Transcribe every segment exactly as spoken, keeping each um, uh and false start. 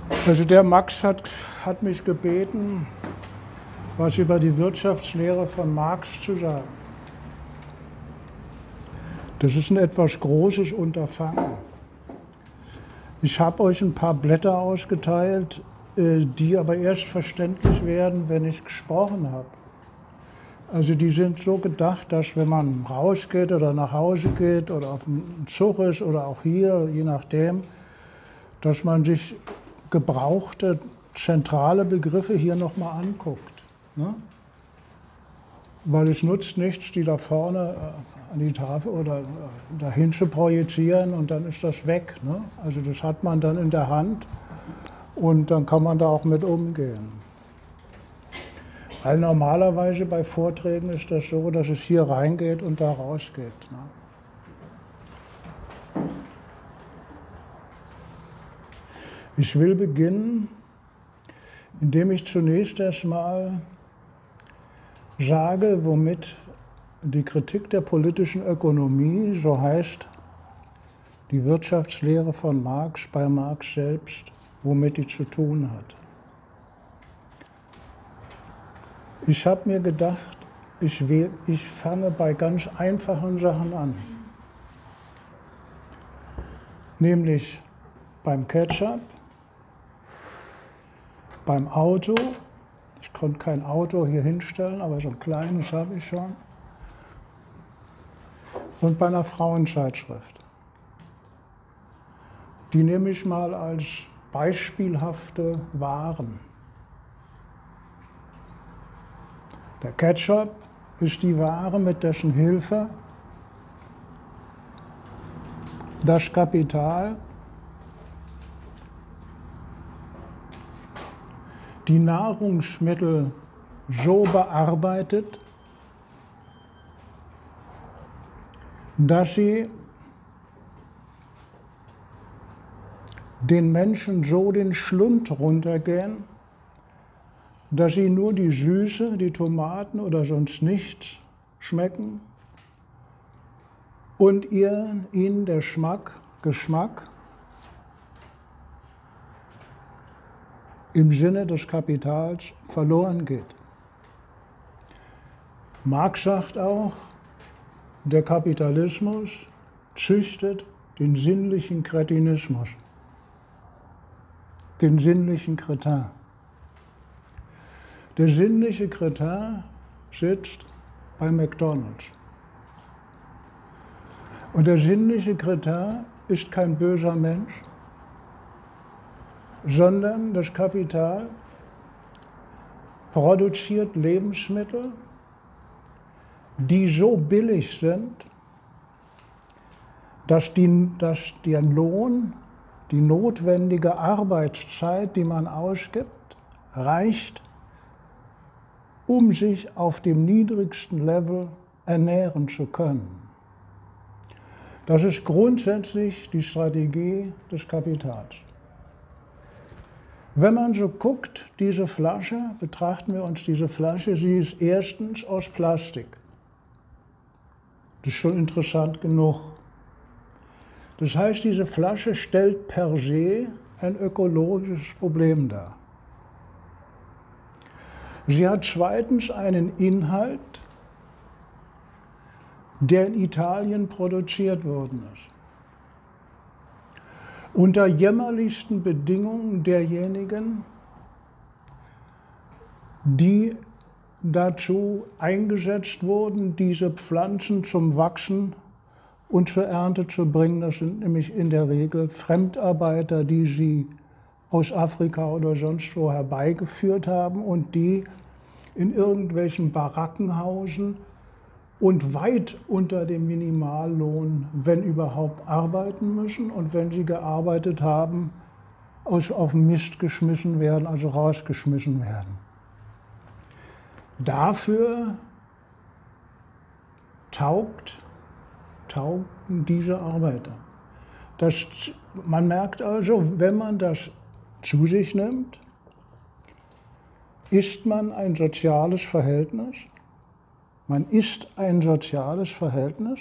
Also der Max hat, hat mich gebeten, was über die Wirtschaftslehre von Marx zu sagen. Das ist ein etwas großes Unterfangen. Ich habe euch ein paar Blätter ausgeteilt, die aber erst verständlich werden, wenn ich gesprochen habe. Also die sind so gedacht, dass wenn man rausgeht oder nach Hause geht oder auf dem Zug ist oder auch hier, je nachdem, dass man sich gebrauchte zentrale Begriffe hier nochmal anguckt. Ne? Weil es nutzt nichts, die da vorne an die Tafel oder dahin zu projizieren und dann ist das weg. Ne? Also das hat man dann in der Hand und dann kann man da auch mit umgehen. Weil normalerweise bei Vorträgen ist das so, dass es hier reingeht und da rausgeht. Ne? Ich will beginnen, indem ich zunächst erstmal sage, womit die Kritik der politischen Ökonomie, so heißt die Wirtschaftslehre von Marx bei Marx selbst, womit die zu tun hat. Ich habe mir gedacht, ich, will, ich fange bei ganz einfachen Sachen an. Nämlich beim Ketchup, beim Auto. Ich konnte kein Auto hier hinstellen, aber so ein kleines habe ich schon. Und bei einer Frauenzeitschrift. Die nehme ich mal als beispielhafte Waren. Der Ketchup ist die Ware, mit dessen Hilfe das Kapital die Nahrungsmittel so bearbeitet, dass sie den Menschen so den Schlund runtergehen, dass sie nur die Süße, die Tomaten oder sonst nichts schmecken und ihr, ihnen der Schmack, Geschmack im Sinne des Kapitals verloren geht. Marx sagt auch, der Kapitalismus züchtet den sinnlichen Kretinismus, den sinnlichen Kretin. Der sinnliche Kretin sitzt bei McDonald's. Und der sinnliche Kretin ist kein böser Mensch, sondern das Kapital produziert Lebensmittel, die so billig sind, dass, die, dass der Lohn, die notwendige Arbeitszeit, die man ausgibt, reicht, um sich auf dem niedrigsten Level ernähren zu können. Das ist grundsätzlich die Strategie des Kapitals. Wenn man so guckt, diese Flasche, betrachten wir uns diese Flasche, sie ist erstens aus Plastik. Das ist schon interessant genug. Das heißt, diese Flasche stellt per se ein ökologisches Problem dar. Sie hat zweitens einen Inhalt, der in Italien produziert worden ist. Unter jämmerlichsten Bedingungen derjenigen, die dazu eingesetzt wurden, diese Pflanzen zum Wachsen und zur Ernte zu bringen. Das sind nämlich in der Regel Fremdarbeiter, die sie aus Afrika oder sonst wo herbeigeführt haben und die in irgendwelchen Baracken hausen und weit unter dem Minimallohn, wenn überhaupt, arbeiten müssen und wenn sie gearbeitet haben, aus, auf den Mist geschmissen werden, also rausgeschmissen werden. Dafür taugt, taugten diese Arbeiter. Das, man merkt also, wenn man das zu sich nimmt, ist man ein soziales Verhältnis. Man ist ein soziales Verhältnis.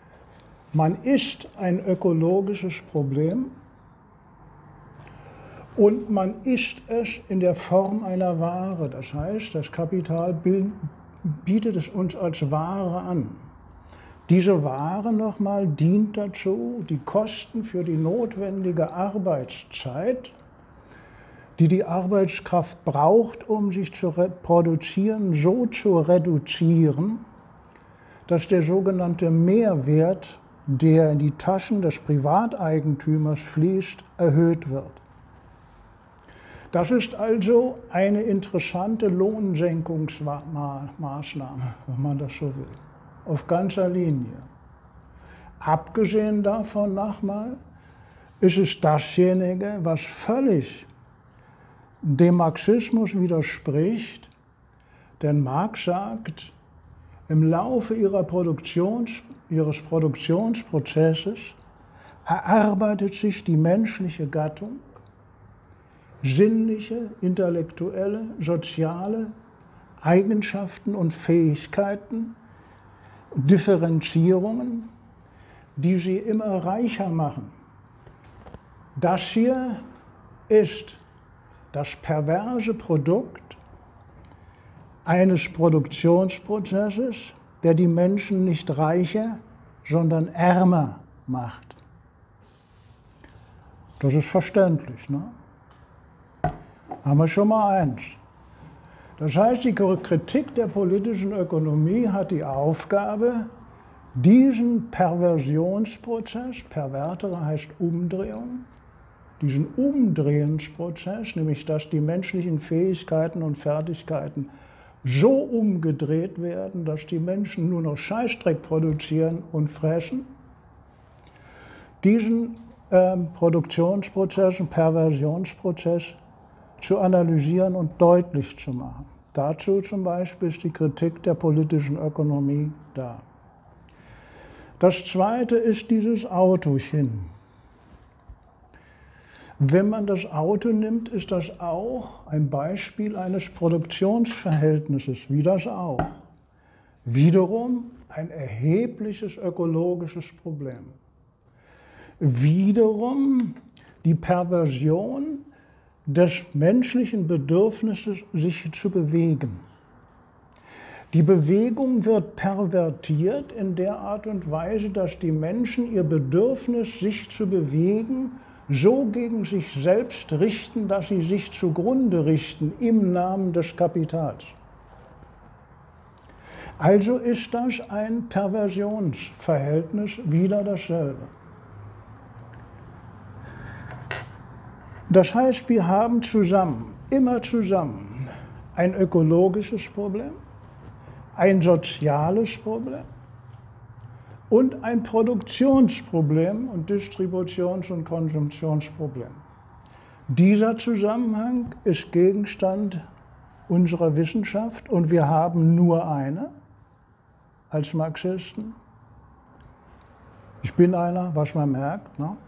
Man ist ein ökologisches Problem. Und man ist es in der Form einer Ware. Das heißt, das Kapital bietet es uns als Ware an. Diese Ware nochmal dient dazu, die Kosten für die notwendige Arbeitszeit, die die Arbeitskraft braucht, um sich zu produzieren, so zu reduzieren, dass der sogenannte Mehrwert, der in die Taschen des Privateigentümers fließt, erhöht wird. Das ist also eine interessante Lohnsenkungsmaßnahme, wenn man das so will, auf ganzer Linie. Abgesehen davon nochmal, ist es dasjenige, was völlig dem Marxismus widerspricht, denn Marx sagt, im Laufe ihrer Produktions, ihres Produktionsprozesses erarbeitet sich die menschliche Gattung sinnliche, intellektuelle, soziale Eigenschaften und Fähigkeiten, Differenzierungen, die sie immer reicher machen. Das hier ist das perverse Produkt eines Produktionsprozesses, der die Menschen nicht reicher, sondern ärmer macht. Das ist verständlich, ne? Haben wir schon mal eins. Das heißt, die Kritik der politischen Ökonomie hat die Aufgabe, diesen Perversionsprozess, pervertere heißt Umdrehung, diesen Umdrehensprozess, nämlich dass die menschlichen Fähigkeiten und Fertigkeiten so umgedreht werden, dass die Menschen nur noch Scheißdreck produzieren und fressen, diesen äh, Produktionsprozess und Perversionsprozess zu analysieren und deutlich zu machen. Dazu zum Beispiel ist die Kritik der politischen Ökonomie da. Das Zweite ist dieses Autochen. Wenn man das Auto nimmt, ist das auch ein Beispiel eines Produktionsverhältnisses, wie das auch. Wiederum ein erhebliches ökologisches Problem. Wiederum die Perversion des menschlichen Bedürfnisses, sich zu bewegen. Die Bewegung wird pervertiert in der Art und Weise, dass die Menschen ihr Bedürfnis, sich zu bewegen, so gegen sich selbst richten, dass sie sich zugrunde richten im Namen des Kapitals. Also ist das ein Perversionsverhältnis, wieder dasselbe. Das heißt, wir haben zusammen, immer zusammen, ein ökologisches Problem, ein soziales Problem und ein Produktionsproblem und Distributions- und Konsumptionsproblem. Dieser Zusammenhang ist Gegenstand unserer Wissenschaft und wir haben nur eine als Marxisten. Ich bin einer, was man merkt, ne?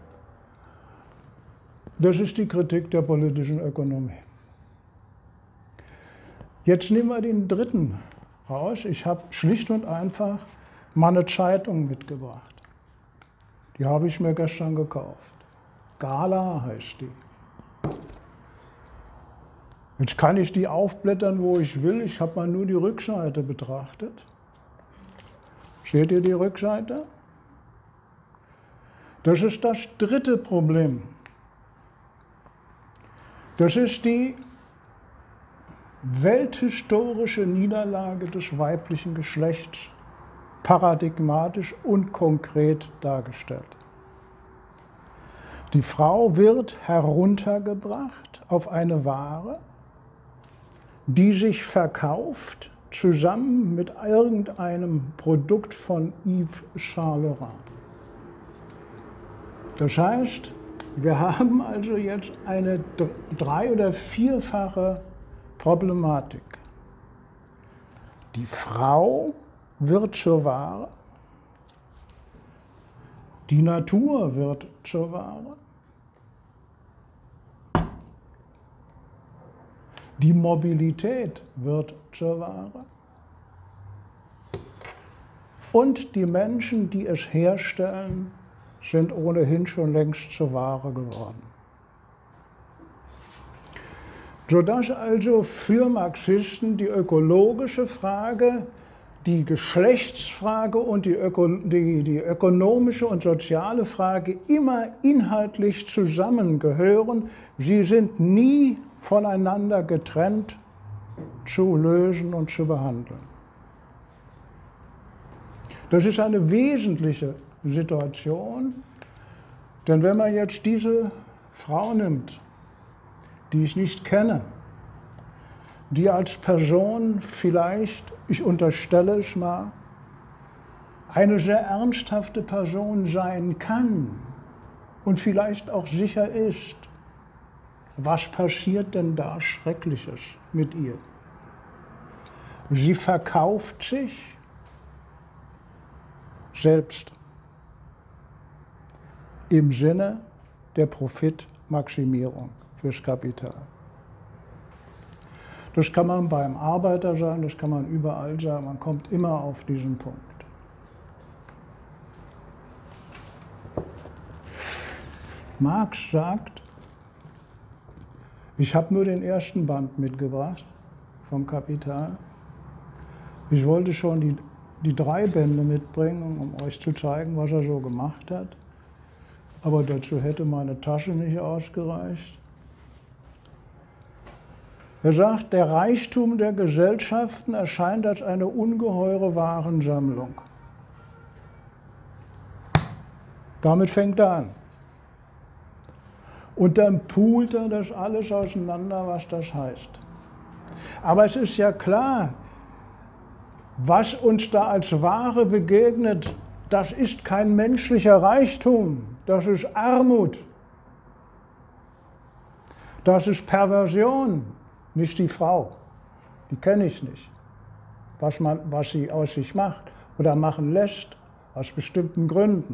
Das ist die Kritik der politischen Ökonomie. Jetzt nehmen wir den dritten raus. Ich habe schlicht und einfach mal eine Zeitung mitgebracht. Die habe ich mir gestern gekauft. Gala heißt die. Jetzt kann ich die aufblättern, wo ich will. Ich habe mal nur die Rückseite betrachtet. Seht ihr die Rückseite? Das ist das dritte Problem. Das ist die welthistorische Niederlage des weiblichen Geschlechts, paradigmatisch und konkret dargestellt. Die Frau wird heruntergebracht auf eine Ware, die sich verkauft zusammen mit irgendeinem Produkt von Yves Saint Laurent. Das heißt, wir haben also jetzt eine drei- oder vierfache Problematik. Die Frau wird zur Ware, die Natur wird zur Ware, die Mobilität wird zur Ware und die Menschen, die es herstellen, sind ohnehin schon längst zur Ware geworden. Sodass also für Marxisten die ökologische Frage, die Geschlechtsfrage und die, Öko, die, die ökonomische und soziale Frage immer inhaltlich zusammengehören. Sie sind nie voneinander getrennt zu lösen und zu behandeln. Das ist eine wesentliche Situation, denn wenn man jetzt diese Frau nimmt, die ich nicht kenne, die als Person vielleicht, ich unterstelle es mal, eine sehr ernsthafte Person sein kann und vielleicht auch sicher ist, was passiert denn da Schreckliches mit ihr? Sie verkauft sich selbst im Sinne der Profitmaximierung fürs Kapital. Das kann man beim Arbeiter sagen, das kann man überall sagen, man kommt immer auf diesen Punkt. Marx sagt, ich habe nur den ersten Band mitgebracht vom Kapital. Ich wollte schon die, die drei Bände mitbringen, um euch zu zeigen, was er so gemacht hat. Aber dazu hätte meine Tasche nicht ausgereicht. Er sagt, der Reichtum der Gesellschaften erscheint als eine ungeheure Warensammlung. Damit fängt er an. Und dann poolt er das alles auseinander, was das heißt. Aber es ist ja klar, was uns da als Ware begegnet, das ist kein menschlicher Reichtum, das ist Armut. Das ist Perversion, nicht die Frau. Die kenne ich nicht, was, man, was sie aus sich macht oder machen lässt, aus bestimmten Gründen.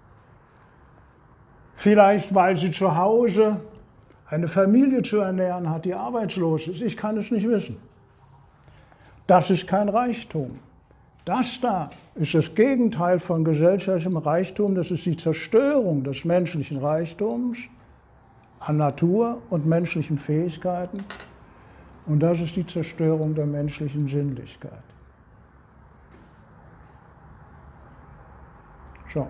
Vielleicht, weil sie zu Hause eine Familie zu ernähren hat, die arbeitslos ist. Ich kann es nicht wissen. Das ist kein Reichtum. Das da ist das Gegenteil von gesellschaftlichem Reichtum. Das ist die Zerstörung des menschlichen Reichtums an Natur und menschlichen Fähigkeiten. Und das ist die Zerstörung der menschlichen Sinnlichkeit. So.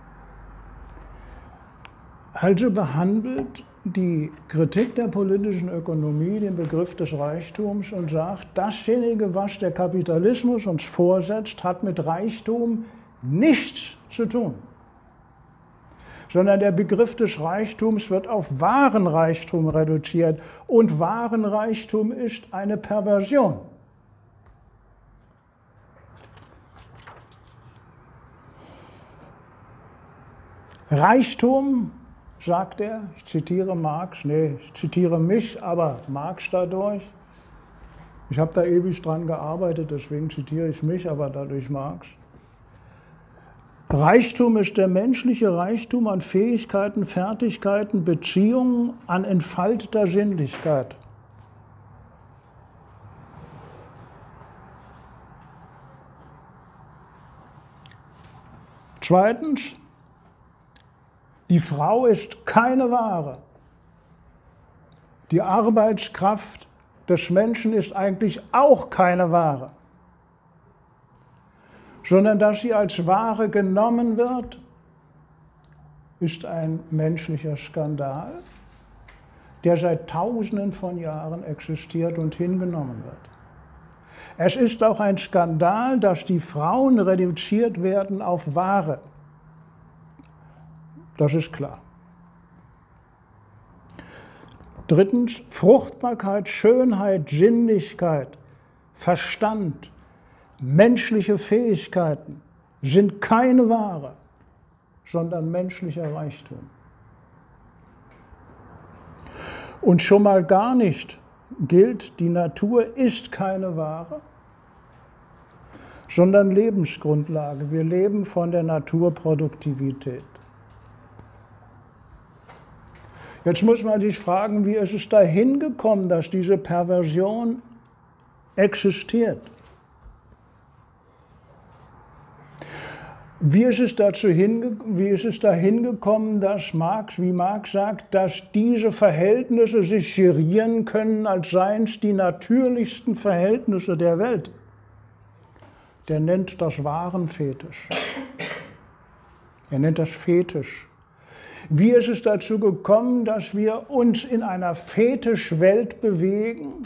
Also behandelt die Kritik der politischen Ökonomie den Begriff des Reichtums und sagt, dasjenige, was der Kapitalismus uns vorsetzt, hat mit Reichtum nichts zu tun. Sondern der Begriff des Reichtums wird auf wahren Reichtum reduziert. Und wahren Reichtum ist eine Perversion. Reichtum, sagt er, ich zitiere Marx, nee, ich zitiere mich, aber Marx dadurch. Ich habe da ewig dran gearbeitet, deswegen zitiere ich mich, aber dadurch Marx. Reichtum ist der menschliche Reichtum an Fähigkeiten, Fertigkeiten, Beziehungen, an entfalteter Sinnlichkeit. Zweitens, die Frau ist keine Ware. Die Arbeitskraft des Menschen ist eigentlich auch keine Ware, sondern dass sie als Ware genommen wird, ist ein menschlicher Skandal, der seit Tausenden von Jahren existiert und hingenommen wird. Es ist auch ein Skandal, dass die Frauen reduziert werden auf Ware. Das ist klar. Drittens, Fruchtbarkeit, Schönheit, Sinnlichkeit, Verstand, menschliche Fähigkeiten sind keine Ware, sondern menschlicher Reichtum. Und schon mal gar nicht gilt, die Natur ist keine Ware, sondern Lebensgrundlage. Wir leben von der Naturproduktivität. Jetzt muss man sich fragen, wie ist es dahin gekommen, dass diese Perversion existiert? Wie ist es dazu hinge wie ist es dahin gekommen, dass Marx, wie Marx sagt, dass diese Verhältnisse sich gerieren können, als seien es die natürlichsten Verhältnisse der Welt? Der nennt das Warenfetisch. Er nennt das Fetisch. Wie ist es dazu gekommen, dass wir uns in einer Fetischwelt bewegen?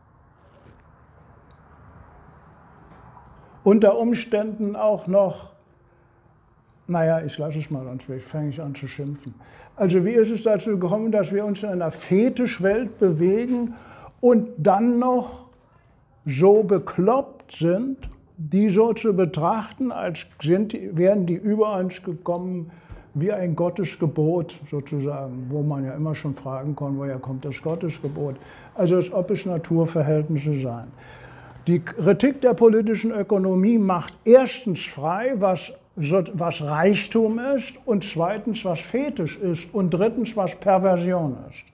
Unter Umständen auch noch, naja, ich lasse es mal, sonst fange ich an zu schimpfen. Also wie ist es dazu gekommen, dass wir uns in einer Fetischwelt bewegen und dann noch so bekloppt sind, die so zu betrachten, als sind, wären die über uns gekommen wie ein Gottesgebot sozusagen, wo man ja immer schon fragen kann, woher kommt das Gottesgebot? Also als ob es Naturverhältnisse seien. Die Kritik der politischen Ökonomie macht erstens frei, was, was Reichtum ist, und zweitens, was Fetisch ist, und drittens, was Perversion ist.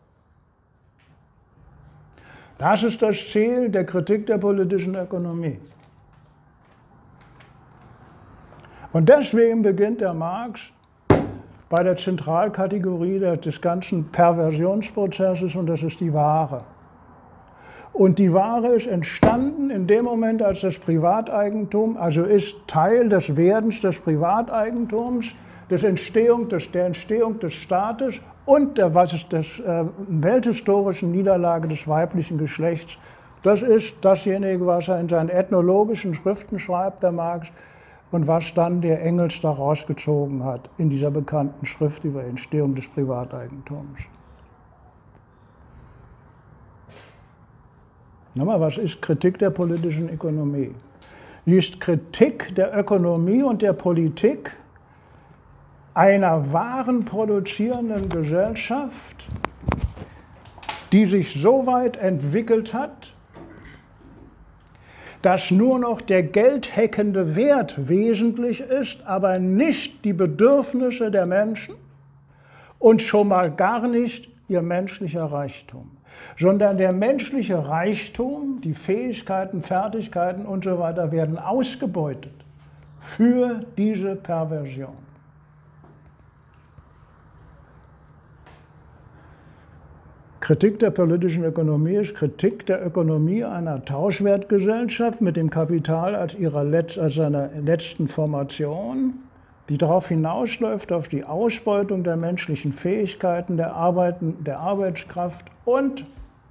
Das ist das Ziel der Kritik der politischen Ökonomie. Und deswegen beginnt der Marx bei der Zentralkategorie des ganzen Perversionsprozesses, und das ist die Ware. Und die Ware ist entstanden in dem Moment, als das Privateigentum, also ist Teil des Werdens des Privateigentums, des Entstehung, des, der Entstehung des Staates und der was ist, des äh, welthistorischen Niederlage des weiblichen Geschlechts. Das ist dasjenige, was er in seinen ethnologischen Schriften schreibt, der Marx, und was dann der Engels da rausgezogen hat in dieser bekannten Schrift über die Entstehung des Privateigentums. Nochmal, was ist Kritik der politischen Ökonomie? Die ist Kritik der Ökonomie und der Politik einer warenproduzierenden Gesellschaft, die sich so weit entwickelt hat, dass nur noch der geldheckende Wert wesentlich ist, aber nicht die Bedürfnisse der Menschen und schon mal gar nicht ihr menschlicher Reichtum, sondern der menschliche Reichtum, die Fähigkeiten, Fertigkeiten und so weiter werden ausgebeutet für diese Perversion. Kritik der politischen Ökonomie ist Kritik der Ökonomie einer Tauschwertgesellschaft mit dem Kapital als, ihrer Letz-, als seiner letzten Formation, die darauf hinausläuft, auf die Ausbeutung der menschlichen Fähigkeiten, der, Arbeiten, der Arbeitskraft und,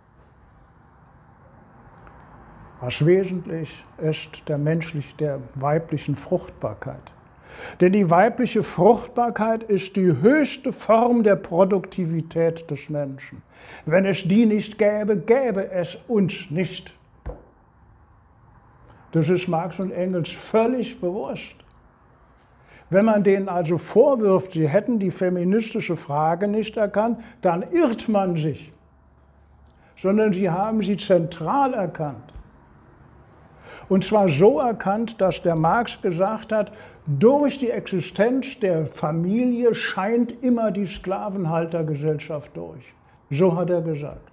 was wesentlich ist, der, menschlich, der weiblichen Fruchtbarkeit. Denn die weibliche Fruchtbarkeit ist die höchste Form der Produktivität des Menschen. Wenn es die nicht gäbe, gäbe es uns nicht. Das ist Marx und Engels völlig bewusst. Wenn man denen also vorwirft, sie hätten die feministische Frage nicht erkannt, dann irrt man sich, sondern sie haben sie zentral erkannt. Und zwar so erkannt, dass der Marx gesagt hat, durch die Existenz der Familie scheint immer die Sklavenhaltergesellschaft durch. So hat er gesagt.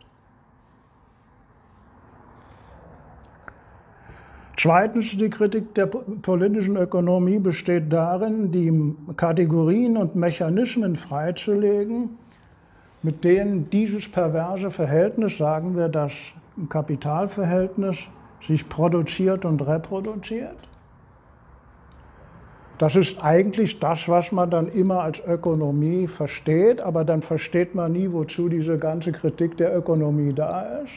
Zweitens, die Kritik der politischen Ökonomie besteht darin, die Kategorien und Mechanismen freizulegen, mit denen dieses perverse Verhältnis, sagen wir das Kapitalverhältnis, sich produziert und reproduziert. Das ist eigentlich das, was man dann immer als Ökonomie versteht, aber dann versteht man nie, wozu diese ganze Kritik der Ökonomie da ist.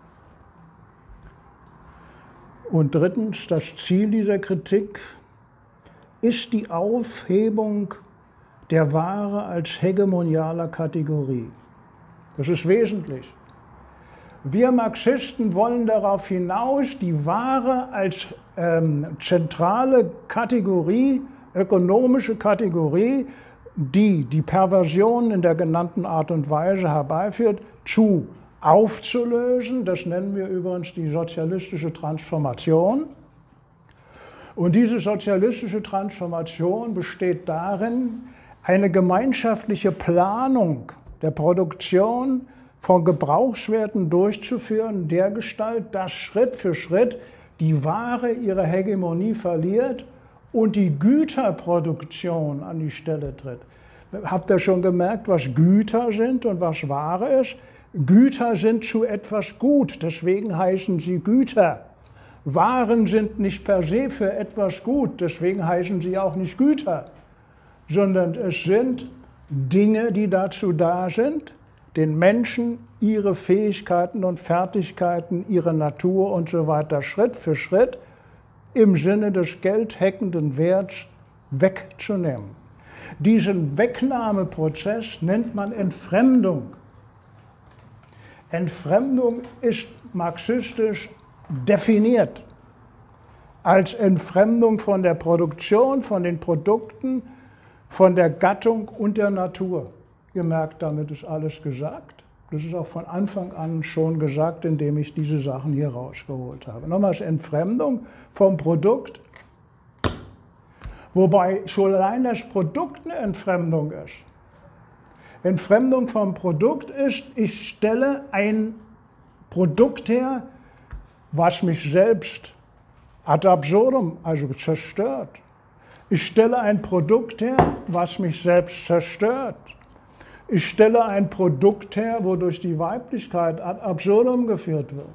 Und drittens, das Ziel dieser Kritik ist die Aufhebung der Ware als hegemonialer Kategorie. Das ist wesentlich. Wir Marxisten wollen darauf hinaus, die Ware als ähm, zentrale Kategorie, ökonomische Kategorie, die die Perversion in der genannten Art und Weise herbeiführt, zu aufzulösen. Das nennen wir übrigens die sozialistische Transformation. Und diese sozialistische Transformation besteht darin, eine gemeinschaftliche Planung der Produktion von Gebrauchswerten durchzuführen, dergestalt, dass Schritt für Schritt die Ware ihre Hegemonie verliert und die Güterproduktion an die Stelle tritt. Habt ihr schon gemerkt, was Güter sind und was Ware ist? Güter sind zu etwas gut, deswegen heißen sie Güter. Waren sind nicht per se für etwas gut, deswegen heißen sie auch nicht Güter, sondern es sind Dinge, die dazu da sind, den Menschen ihre Fähigkeiten und Fertigkeiten, ihre Natur und so weiter Schritt für Schritt im Sinne des geldheckenden Werts wegzunehmen. Diesen Wegnahmeprozess nennt man Entfremdung. Entfremdung ist marxistisch definiert als Entfremdung von der Produktion, von den Produkten, von der Gattung und der Natur. Ihr merkt, damit ist alles gesagt. Das ist auch von Anfang an schon gesagt, indem ich diese Sachen hier rausgeholt habe. Nochmals Entfremdung vom Produkt, wobei schon allein das Produkt eine Entfremdung ist. Entfremdung vom Produkt ist, ich stelle ein Produkt her, was mich selbst ad absurdum, also zerstört. Ich stelle ein Produkt her, was mich selbst zerstört. Ich stelle ein Produkt her, wodurch die Weiblichkeit ad absurdum geführt wird.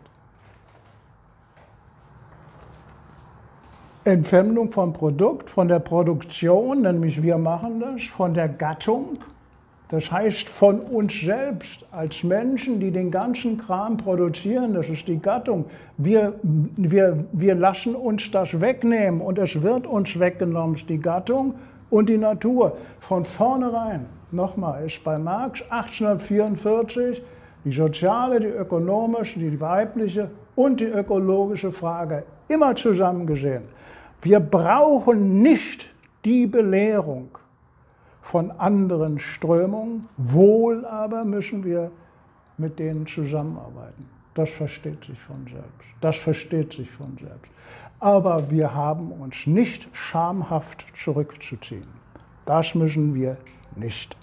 Entfremdung vom Produkt, von der Produktion, nämlich wir machen das, von der Gattung, das heißt von uns selbst als Menschen, die den ganzen Kram produzieren, das ist die Gattung. Wir, wir, wir lassen uns das wegnehmen und es wird uns weggenommen, die Gattung und die Natur. Von vornherein, nochmal, ist bei Marx achtzehnhundertvierundvierzig die soziale, die ökonomische, die weibliche und die ökologische Frage immer zusammen gesehen. Wir brauchen nicht die Belehrung von anderen Strömungen, wohl aber müssen wir mit denen zusammenarbeiten. Das versteht sich von selbst. Das versteht sich von selbst. Aber wir haben uns nicht schamhaft zurückzuziehen. Das müssen wir nicht.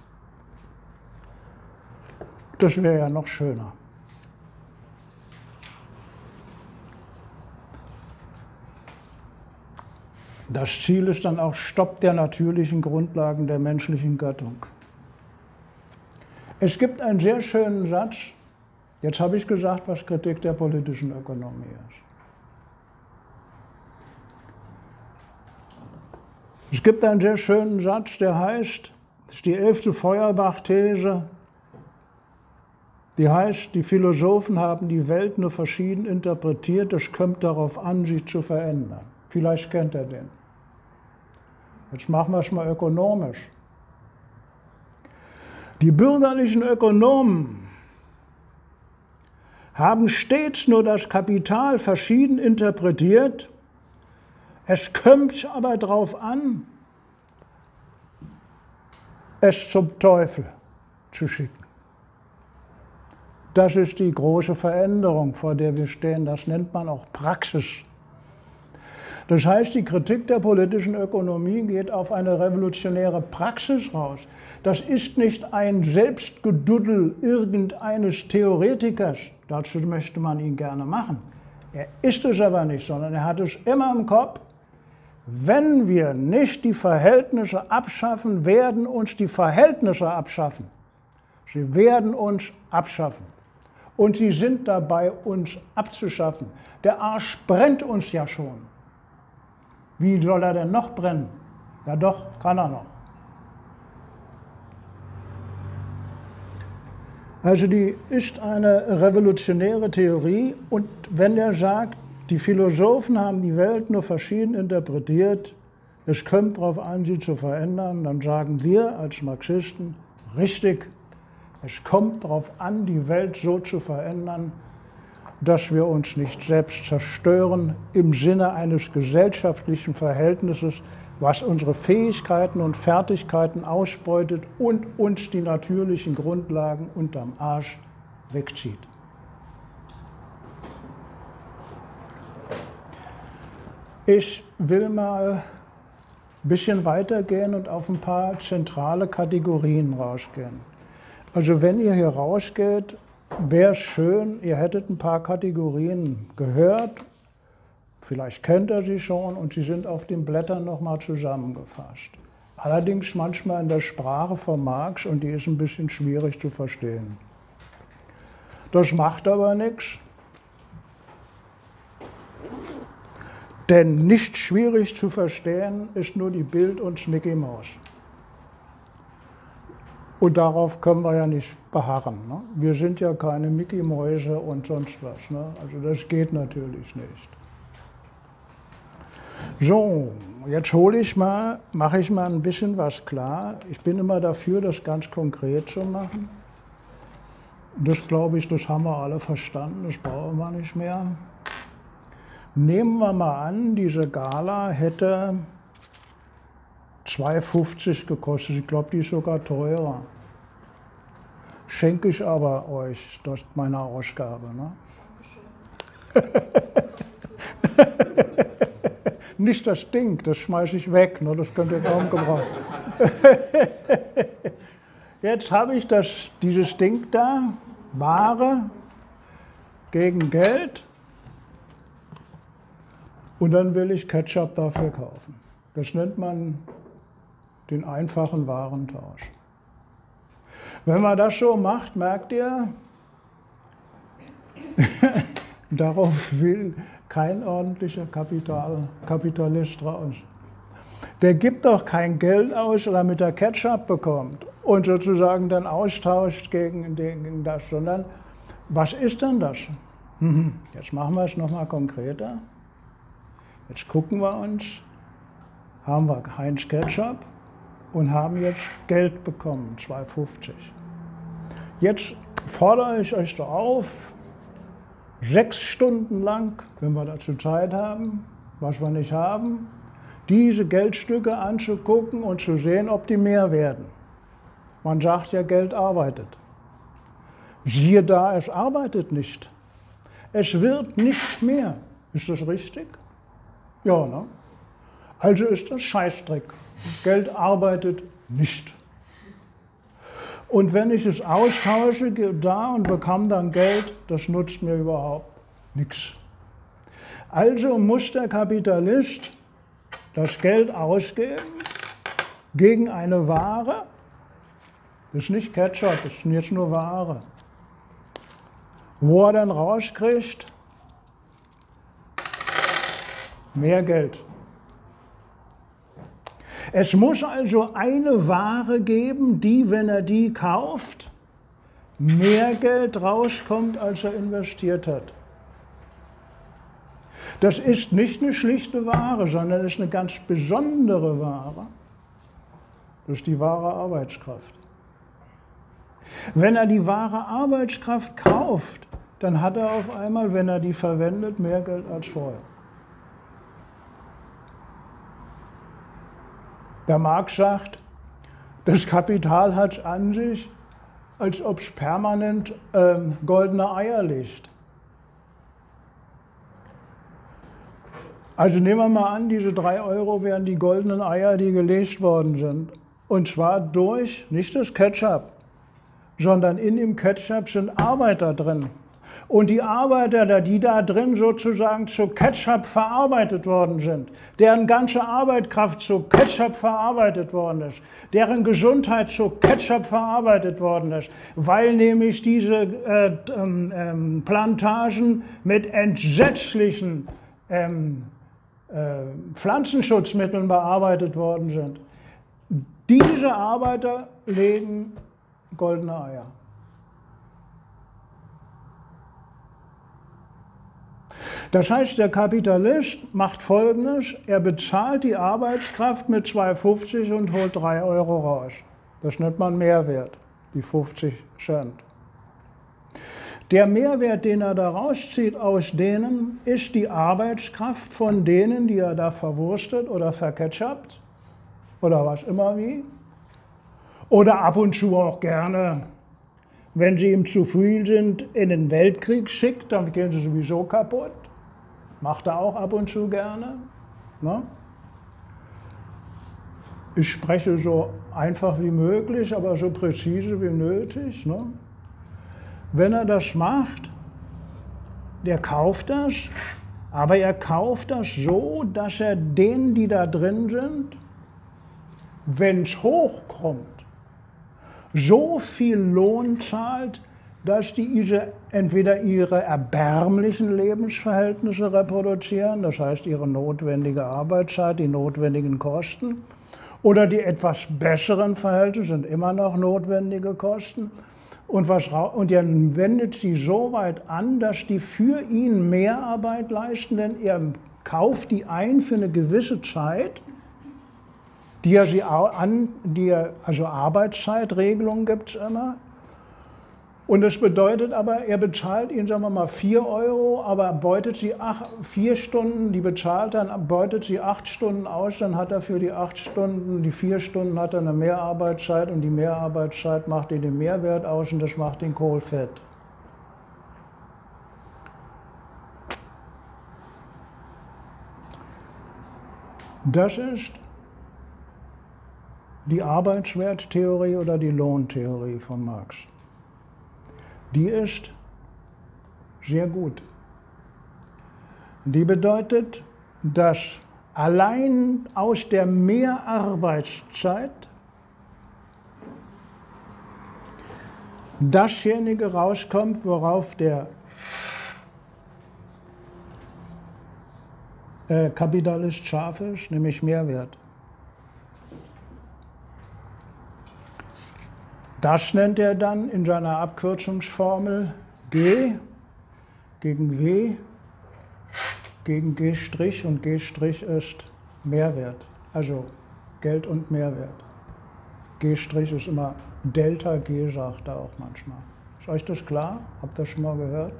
Das wäre ja noch schöner. Das Ziel ist dann auch Stopp der natürlichen Grundlagen der menschlichen Gattung. Es gibt einen sehr schönen Satz, jetzt habe ich gesagt, was Kritik der politischen Ökonomie ist. Es gibt einen sehr schönen Satz, der heißt, das ist die elfte Feuerbach-These, die heißt, die Philosophen haben die Welt nur verschieden interpretiert, es kommt darauf an, sie zu verändern. Vielleicht kennt ihr den. Jetzt machen wir es mal ökonomisch. Die bürgerlichen Ökonomen haben stets nur das Kapital verschieden interpretiert. Es kommt aber darauf an, es zum Teufel zu schicken. Das ist die große Veränderung, vor der wir stehen. Das nennt man auch Praxis. Das heißt, die Kritik der politischen Ökonomie geht auf eine revolutionäre Praxis raus. Das ist nicht ein Selbstgeduddel irgendeines Theoretikers. Dazu möchte man ihn gerne machen. Er ist es aber nicht, sondern er hat es immer im Kopf. Wenn wir nicht die Verhältnisse abschaffen, werden uns die Verhältnisse abschaffen. Sie werden uns abschaffen. Und sie sind dabei, uns abzuschaffen. Der Arsch brennt uns ja schon. Wie soll er denn noch brennen? Ja doch, kann er noch. Also die ist eine revolutionäre Theorie und wenn er sagt, die Philosophen haben die Welt nur verschieden interpretiert, es kommt darauf an, sie zu verändern, dann sagen wir als Marxisten, richtig, es kommt darauf an, die Welt so zu verändern, dass wir uns nicht selbst zerstören im Sinne eines gesellschaftlichen Verhältnisses, was unsere Fähigkeiten und Fertigkeiten ausbeutet und uns die natürlichen Grundlagen unterm Arsch wegzieht. Ich will mal ein bisschen weitergehen und auf ein paar zentrale Kategorien rausgehen. Also wenn ihr hier rausgeht, wäre es schön, ihr hättet ein paar Kategorien gehört, Vielleicht kennt er sie schon und sie sind auf den Blättern nochmal zusammengefasst. Allerdings manchmal in der Sprache von Marx und die ist ein bisschen schwierig zu verstehen. Das macht aber nichts, denn nicht schwierig zu verstehen ist nur die Bild und das Mickey Maus. Und darauf können wir ja nicht beharren. Ne? Wir sind ja keine Mickey Mäuse und sonst was. Ne? Also das geht natürlich nicht. So, jetzt hole ich mal, mache ich mal ein bisschen was klar. Ich bin immer dafür, das ganz konkret zu machen. Das glaube ich, das haben wir alle verstanden, das brauchen wir nicht mehr. Nehmen wir mal an, diese Gala hätte zwei fünfzig gekostet. Ich glaube, die ist sogar teurer. Schenke ich aber euch, das ist meine Ausgabe. Ne? Nicht das Ding, das schmeiße ich weg, ne? Das könnt ihr kaum gebrauchen. Jetzt habe ich das, dieses Ding da, Ware gegen Geld, und dann will ich Ketchup dafür kaufen. Das nennt man den einfachen Warentausch. Wenn man das so macht, merkt ihr, darauf will kein ordentlicher Kapital, Kapitalist raus. Der gibt doch kein Geld aus, damit er Ketchup bekommt und sozusagen dann austauscht gegen, gegen das, sondern was ist denn das? Jetzt machen wir es nochmal konkreter. Jetzt gucken wir uns, haben wir Heinz Ketchup und haben jetzt Geld bekommen, zwei fünfzig. Jetzt fordere ich euch doch auf, sechs Stunden lang, wenn wir dazu Zeit haben, was wir nicht haben, diese Geldstücke anzugucken und zu sehen, ob die mehr werden. Man sagt ja, Geld arbeitet. Siehe da, es arbeitet nicht. Es wird nicht mehr. Ist das richtig? Ja, ne? Also ist das Scheißdreck. Geld arbeitet nicht. Und wenn ich es austausche da und bekomme dann Geld, das nutzt mir überhaupt nichts. Also muss der Kapitalist das Geld ausgeben gegen eine Ware. Das ist nicht Ketchup, das ist jetzt nur Ware. Wo er dann rauskriegt, mehr Geld. Es muss also eine Ware geben, die, wenn er die kauft, mehr Geld rauskommt, als er investiert hat. Das ist nicht eine schlichte Ware, sondern es ist eine ganz besondere Ware. Das ist die wahre Arbeitskraft. Wenn er die wahre Arbeitskraft kauft, dann hat er auf einmal, wenn er die verwendet, mehr Geld als vorher. Der Marx sagt, das Kapital hat es an sich, als ob es permanent ähm, goldene Eier legt. Also nehmen wir mal an, diese drei Euro wären die goldenen Eier, die gelegt worden sind. Und zwar durch, nicht das Ketchup, sondern in dem Ketchup sind Arbeiter drin. Und die Arbeiter, die da drin sozusagen zu Ketchup verarbeitet worden sind, deren ganze Arbeitskraft zu Ketchup verarbeitet worden ist, deren Gesundheit zu Ketchup verarbeitet worden ist, weil nämlich diese äh, ähm, Plantagen mit entsetzlichen ähm, äh, Pflanzenschutzmitteln bearbeitet worden sind. Diese Arbeiter legen goldene Eier. Das heißt, der Kapitalist macht Folgendes, er bezahlt die Arbeitskraft mit zwei fünfzig und holt drei Euro raus. Das nennt man Mehrwert, die fünfzig Cent. Der Mehrwert, den er da rauszieht aus denen, ist die Arbeitskraft von denen, die er da verwurstet oder verketchupt oder was immer wie. Oder ab und zu auch gerne, wenn sie ihm zu viel sind, in den Weltkrieg schickt, dann gehen sie sowieso kaputt. Macht er auch ab und zu gerne. Ne? Ich spreche so einfach wie möglich, aber so präzise wie nötig. Ne? Wenn er das macht, der kauft das Aber er kauft das so, dass er denen, die da drin sind, wenn es hochkommt, so viel Lohn zahlt, dass die entweder ihre erbärmlichen Lebensverhältnisse reproduzieren, das heißt ihre notwendige Arbeitszeit, die notwendigen Kosten, oder die etwas besseren Verhältnisse sind immer noch notwendige Kosten. Und, was, und er wendet sie so weit an, dass die für ihn mehr Arbeit leisten, denn er kauft die ein für eine gewisse Zeit, die er sie an, die er, also Arbeitszeitregelungen gibt es immer. Und das bedeutet aber, er bezahlt ihnen, sagen wir mal, vier Euro, aber beutet sie acht, vier Stunden, die bezahlt dann, beutet sie acht Stunden aus, dann hat er für die acht Stunden, die vier Stunden hat er eine Mehrarbeitszeit und die Mehrarbeitszeit macht ihn den Mehrwert aus und das macht den Kohl fett. Das ist die Arbeitswerttheorie oder die Lohntheorie von Marx. Die ist sehr gut. Die bedeutet, dass allein aus der Mehrarbeitszeit dasjenige rauskommt, worauf der äh, Kapitalist scharf ist, nämlich Mehrwert. Das nennt er dann in seiner Abkürzungsformel G gegen W gegen G' und G' ist Mehrwert, also Geld und Mehrwert. G' ist immer Delta G, sagt er auch manchmal. Ist euch das klar? Habt ihr das schon mal gehört?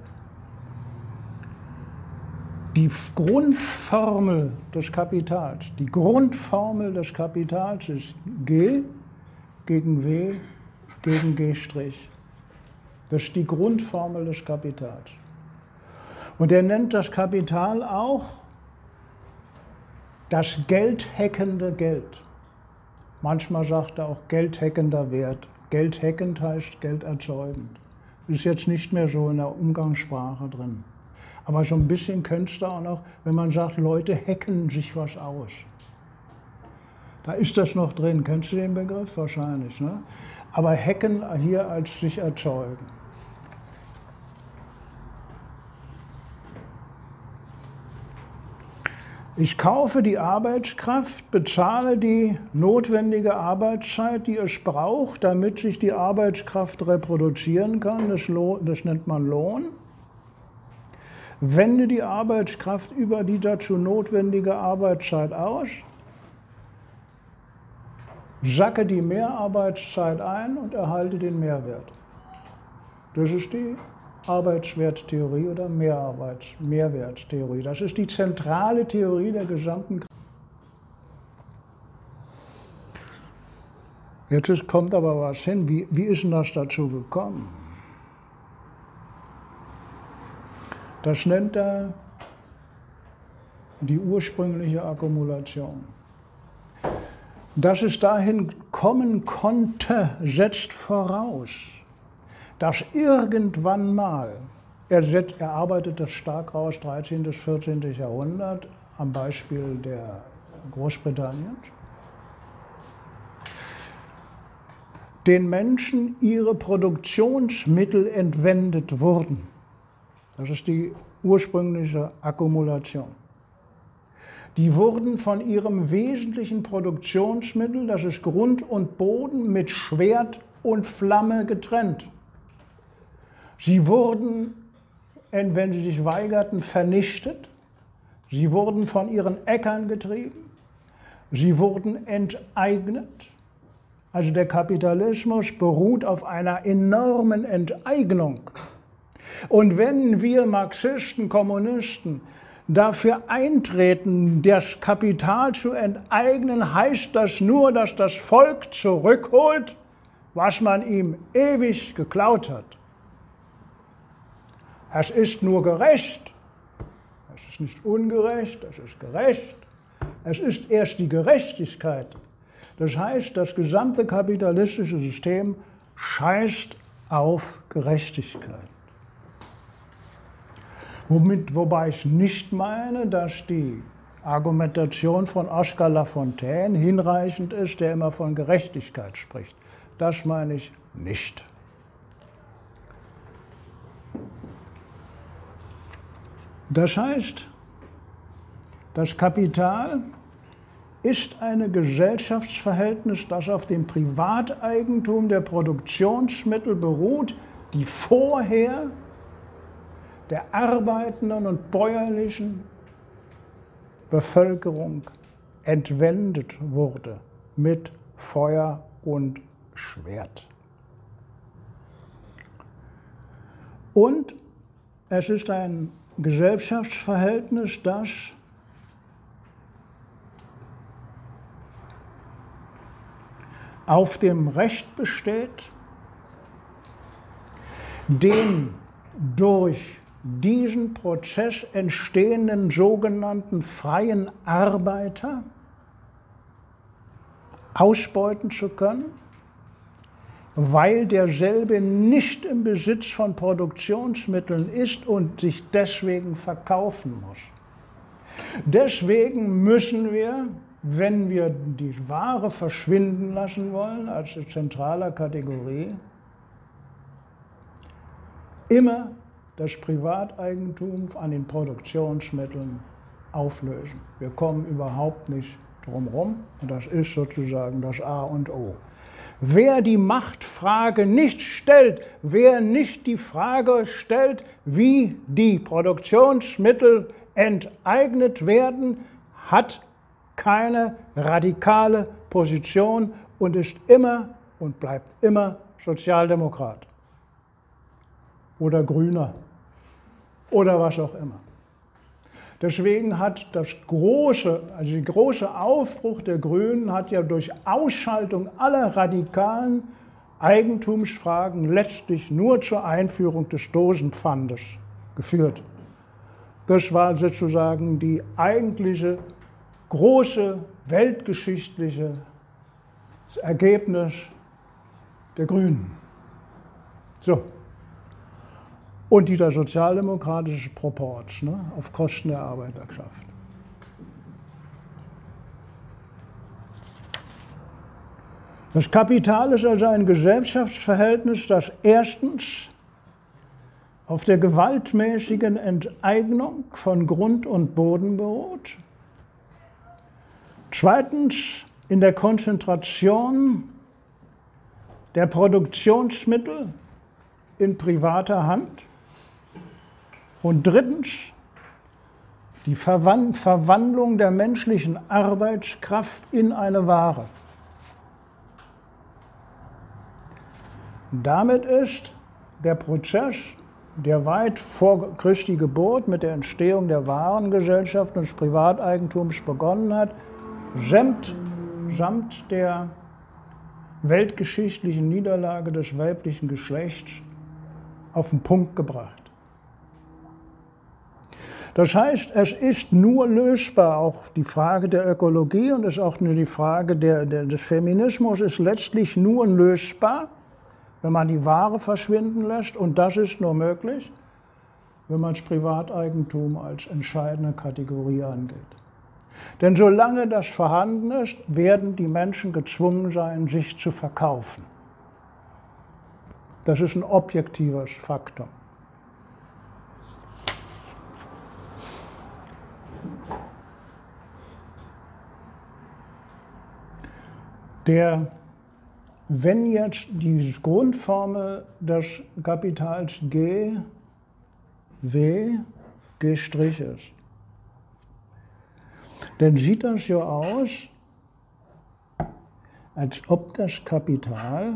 Die Grundformel des Kapitals, die Grundformel des Kapitals ist G gegen W gegen G'. Das ist die Grundformel des Kapitals. Und er nennt das Kapital auch das geldheckende Geld. Manchmal sagt er auch geldheckender Wert. Geldheckend heißt gelderzeugend. Das ist jetzt nicht mehr so in der Umgangssprache drin. Aber so ein bisschen könntest du auch noch, wenn man sagt, Leute hacken sich was aus. Da ist das noch drin. Kennst du den Begriff? Wahrscheinlich, ne? Aber hacken hier als sich erzeugen. Ich kaufe die Arbeitskraft, bezahle die notwendige Arbeitszeit, die es braucht, damit sich die Arbeitskraft reproduzieren kann. Das, Lohn, das nennt man Lohn. Wende die Arbeitskraft über die dazu notwendige Arbeitszeit aus. Sacke die Mehrarbeitszeit ein und erhalte den Mehrwert. Das ist die Arbeitswerttheorie oder Mehrarbeits Mehrwerttheorie. Das ist die zentrale Theorie der gesamten. Jetzt ist, kommt aber was hin. Wie, wie ist denn das dazu gekommen? Das nennt er die ursprüngliche Akkumulation. Dass es dahin kommen konnte, setzt voraus, dass irgendwann mal, er, setzt, er arbeitet das stark raus, dreizehnten bis vierzehnten Jahrhundert, am Beispiel der Großbritanniens, den Menschen ihre Produktionsmittel entwendet wurden. Das ist die ursprüngliche Akkumulation. Die wurden von ihrem wesentlichen Produktionsmittel, das ist Grund und Boden, mit Schwert und Flamme getrennt. Sie wurden, wenn sie sich weigerten, vernichtet. Sie wurden von ihren Äckern getrieben. Sie wurden enteignet. Also der Kapitalismus beruht auf einer enormen Enteignung. Und wenn wir Marxisten, Kommunisten dafür eintreten, das Kapital zu enteignen, heißt das nur, dass das Volk zurückholt, was man ihm ewig geklaut hat. Es ist nur gerecht. Es ist nicht ungerecht, es ist gerecht. Es ist erst die Gerechtigkeit. Das heißt, das gesamte kapitalistische System scheißt auf Gerechtigkeit. Womit, wobei ich nicht meine, dass die Argumentation von Oskar Lafontaine hinreichend ist, der immer von Gerechtigkeit spricht. Das meine ich nicht. Das heißt, das Kapital ist ein Gesellschaftsverhältnis, das auf dem Privateigentum der Produktionsmittel beruht, die vorher der arbeitenden und bäuerlichen Bevölkerung entwendet wurde mit Feuer und Schwert. Und es ist ein Gesellschaftsverhältnis, das auf dem Recht besteht, den durch diesen Prozess entstehenden sogenannten freien Arbeiter ausbeuten zu können, weil derselbe nicht im Besitz von Produktionsmitteln ist und sich deswegen verkaufen muss. Deswegen müssen wir, wenn wir die Ware verschwinden lassen wollen als zentrale Kategorie, immer das Privateigentum an den Produktionsmitteln auflösen. Wir kommen überhaupt nicht drum herum und das ist sozusagen das A und O. Wer die Machtfrage nicht stellt, wer nicht die Frage stellt, wie die Produktionsmittel enteignet werden, hat keine radikale Position und ist immer und bleibt immer Sozialdemokrat oder Grüner oder was auch immer. Deswegen hat das große, also der große Aufbruch der Grünen hat ja durch Ausschaltung aller radikalen Eigentumsfragen letztlich nur zur Einführung des Dosenpfandes geführt. Das war sozusagen die eigentliche große weltgeschichtliche Ergebnis der Grünen. So. Und dieser sozialdemokratische Proporz, ne, auf Kosten der Arbeiterschaft. Das Kapital ist also ein Gesellschaftsverhältnis, das erstens auf der gewaltmäßigen Enteignung von Grund und Boden beruht, zweitens in der Konzentration der Produktionsmittel in privater Hand und drittens die Verwandlung der menschlichen Arbeitskraft in eine Ware. Damit ist der Prozess, der weit vor Christi Geburt mit der Entstehung der Warengesellschaft und des Privateigentums begonnen hat, samt, samt der weltgeschichtlichen Niederlage des weiblichen Geschlechts auf den Punkt gebracht. Das heißt, es ist nur lösbar, auch die Frage der Ökologie und ist auch nur die Frage der, der, des Feminismus ist letztlich nur lösbar, wenn man die Ware verschwinden lässt, und das ist nur möglich, wenn man das Privateigentum als entscheidende Kategorie angeht. Denn solange das vorhanden ist, werden die Menschen gezwungen sein, sich zu verkaufen. Das ist ein objektives Faktum. Der, wenn jetzt die Grundformel des Kapitals G, W, G' ist, dann sieht das so aus, als ob das Kapital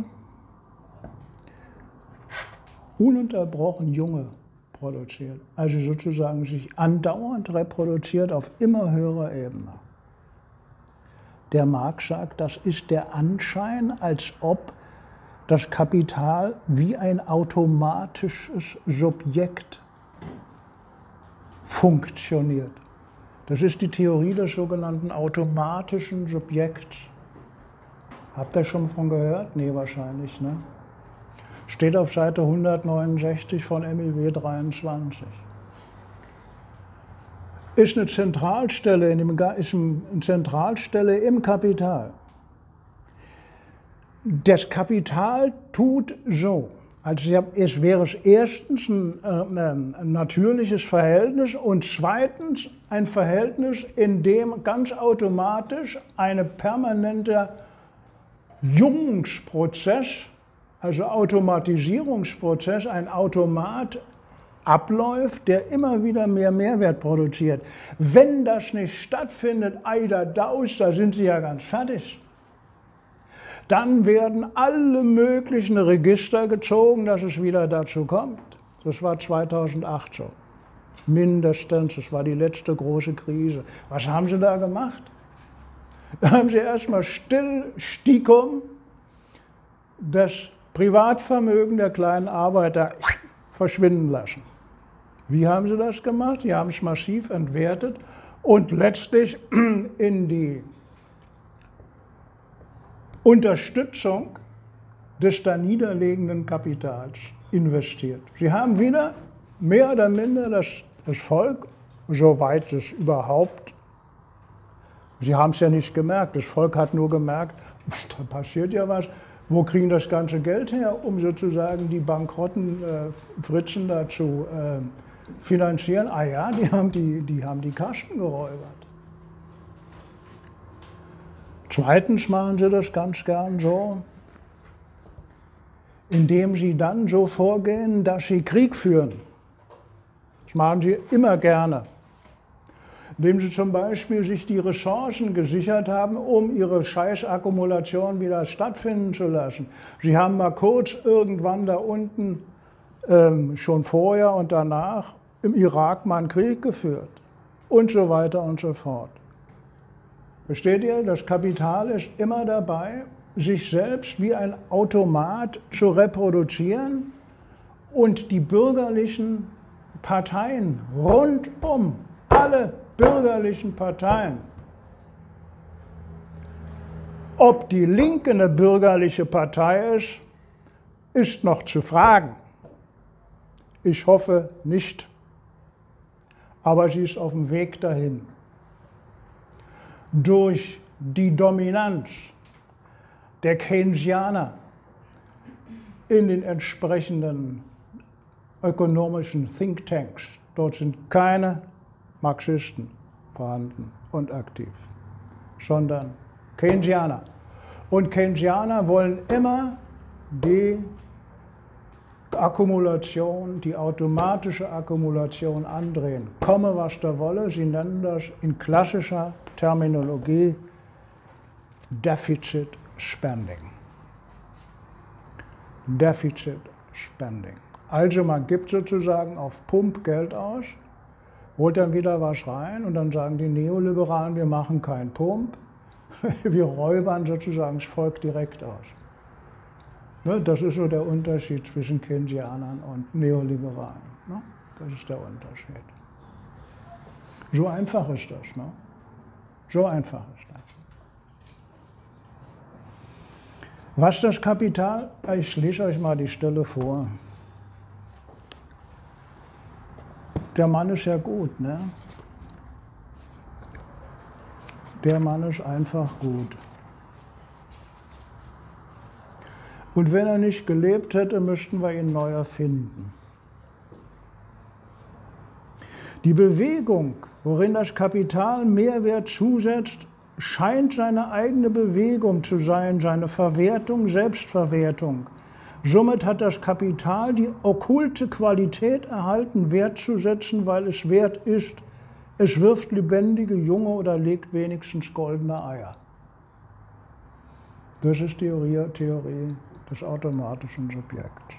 ununterbrochen Junge produziert, also sozusagen sich andauernd reproduziert auf immer höherer Ebene. Der Marx sagt, das ist der Anschein, als ob das Kapital wie ein automatisches Subjekt funktioniert. Das ist die Theorie des sogenannten automatischen Subjekts. Habt ihr schon von gehört? Nee, wahrscheinlich, ne? Steht auf Seite hundertneunundsechzig von M I W dreiundzwanzig. ist eine Zentralstelle, in dem, ist eine Zentralstelle im Kapital. Das Kapital tut so, als es wäre es erstens ein, äh, ein natürliches Verhältnis und zweitens ein Verhältnis, in dem ganz automatisch ein permanenter Jungungsprozess, also Automatisierungsprozess, ein Automat abläuft, der immer wieder mehr Mehrwert produziert. Wenn das nicht stattfindet, eider daus, da sind Sie ja ganz fertig. Dann werden alle möglichen Register gezogen, dass es wieder dazu kommt. Das war zweitausendacht so. Mindestens, das war die letzte große Krise. Was haben Sie da gemacht? Da haben Sie erstmal still, stiekum das Privatvermögen der kleinen Arbeiter verschwinden lassen. Wie haben Sie das gemacht? Sie haben es massiv entwertet und letztlich in die Unterstützung des da niederliegenden Kapitals investiert. Sie haben wieder mehr oder minder das, das Volk, soweit es überhaupt, Sie haben es ja nicht gemerkt, das Volk hat nur gemerkt, da passiert ja was, wo kriegen das ganze Geld her, um sozusagen die bankrotten äh, Fritzen da zu äh, finanzieren? Ah ja, die haben die, die haben die Kassen geräubert. Zweitens machen sie das ganz gern so, indem sie dann so vorgehen, dass sie Krieg führen. Das machen sie immer gerne. Indem sie zum Beispiel sich die Ressourcen gesichert haben, um ihre Scheißakkumulation wieder stattfinden zu lassen. Sie haben mal kurz irgendwann da unten, ähm, schon vorher und danach, im Irak mal einen Krieg geführt und so weiter und so fort. Versteht ihr? Das Kapital ist immer dabei, sich selbst wie ein Automat zu reproduzieren und die bürgerlichen Parteien rundum, alle bürgerlichen Parteien, ob die Linke eine bürgerliche Partei ist, ist noch zu fragen. Ich hoffe nicht, aber sie ist auf dem Weg dahin. Durch die Dominanz der Keynesianer in den entsprechenden ökonomischen Thinktanks. Dort sind keine Marxisten vorhanden und aktiv, sondern Keynesianer. Und Keynesianer wollen immer die Akkumulation, die automatische Akkumulation andrehen. Komme, was da wolle, sie nennen das in klassischer Terminologie Deficit Spending. Deficit Spending. Also man gibt sozusagen auf Pump Geld aus, holt dann wieder was rein und dann sagen die Neoliberalen, wir machen keinen Pump, wir räubern sozusagen das Volk direkt aus. Ne, das ist so der Unterschied zwischen Keynesianern und Neoliberalen. Ne? Das ist der Unterschied. So einfach ist das. Ne? So einfach ist das. Was das Kapital, ich lese euch mal die Stelle vor. Der Mann ist ja gut, ne? Der Mann ist einfach gut. Und wenn er nicht gelebt hätte, müssten wir ihn neu erfinden. Die Bewegung, worin das Kapital Mehrwert zusetzt, scheint seine eigene Bewegung zu sein, seine Verwertung, Selbstverwertung. Somit hat das Kapital die okkulte Qualität erhalten, Wert zu setzen, weil es wert ist. Es wirft lebendige Junge oder legt wenigstens goldene Eier. Das ist die Theorie, Theorie des automatischen Subjekts.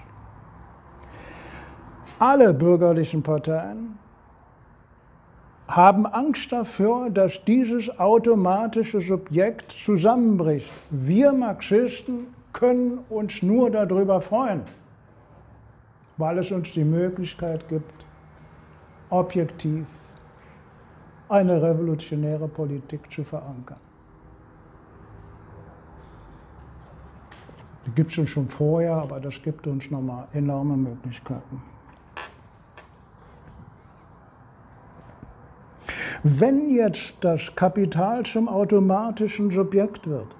Alle bürgerlichen Parteien haben Angst dafür, dass dieses automatische Subjekt zusammenbricht. Wir Marxisten können uns nur darüber freuen, weil es uns die Möglichkeit gibt, objektiv eine revolutionäre Politik zu verankern. Die gibt es uns schon vorher, aber das gibt uns nochmal enorme Möglichkeiten. Wenn jetzt das Kapital zum automatischen Subjekt wird,